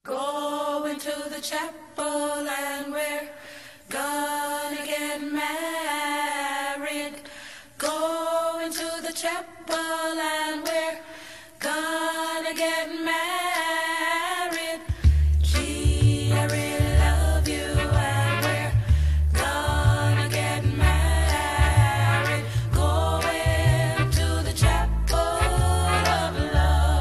Going to the chapel and we're gonna get married. Going to the chapel and we're gonna get married. Gee, I really love you and we're gonna get married. Going to the chapel of love.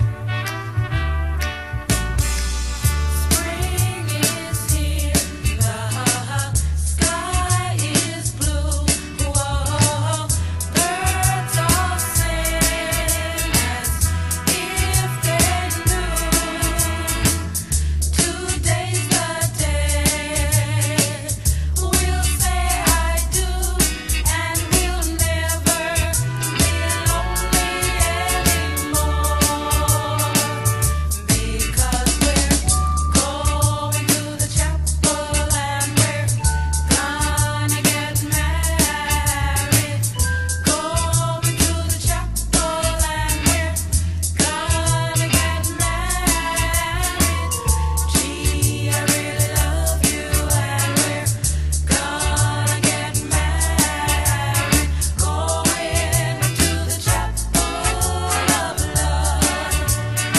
Spring is here, the sky is blue. Whoa, birds all sing as if they knew. Today's the day we'll say I do, and we'll never be lonely anymore. Because we're going to the chapel and we're gonna get married. Going to the chapel and we're gonna get married. Gee, I really love you and we're gonna get married. Going to the chapel of love.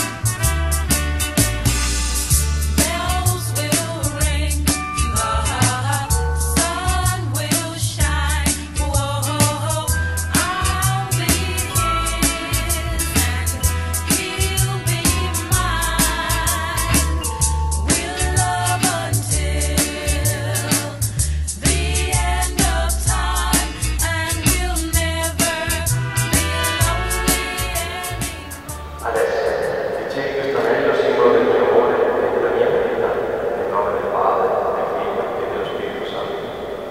Bells will ring, the sun will shine. Whoa, I'll be his and he'll be mine. We'll love until the end of time, and we'll never be lonely anymore. Adesso ricevi questo anello, simbolo del mio amore e della mia fedeltà, nel nome del Padre, del Figlio e dello Spirito Santo.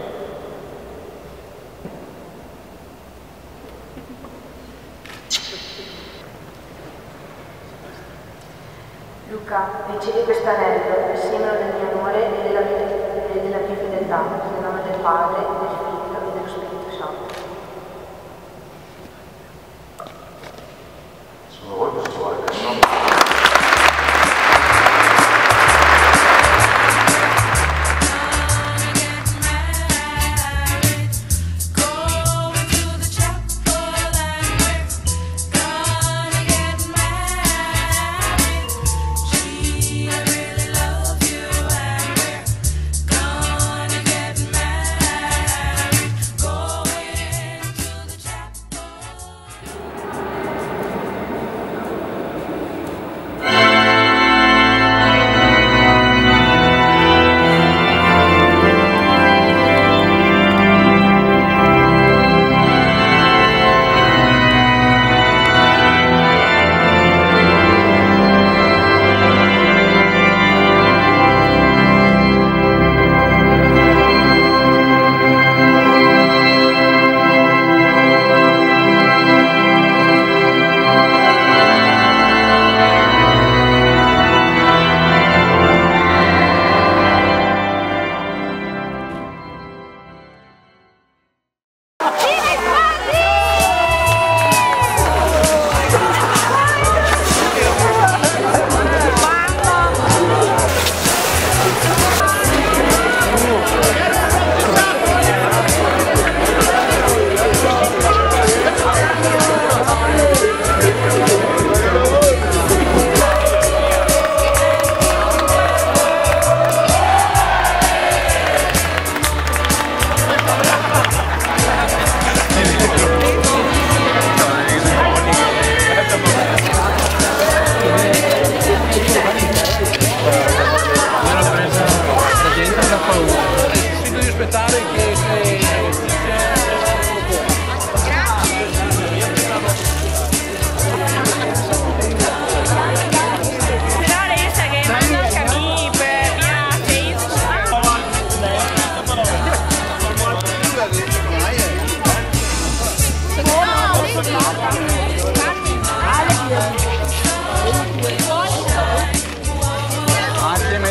Luca, ricevi questo anello, il simbolo del mio amore e della mia fedeltà, nel nome del Padre, del Figlio e dello Spirito Santo. Sono voi questo anello. Going to the chapel and we're gonna get married. Gee, I really love you and we're gonna get married. Going to the chapel.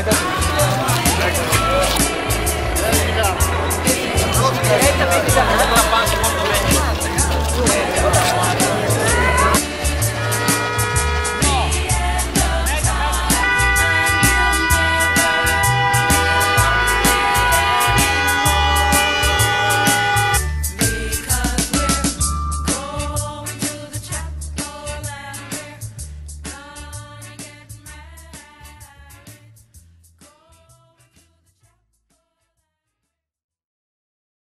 Direttamente da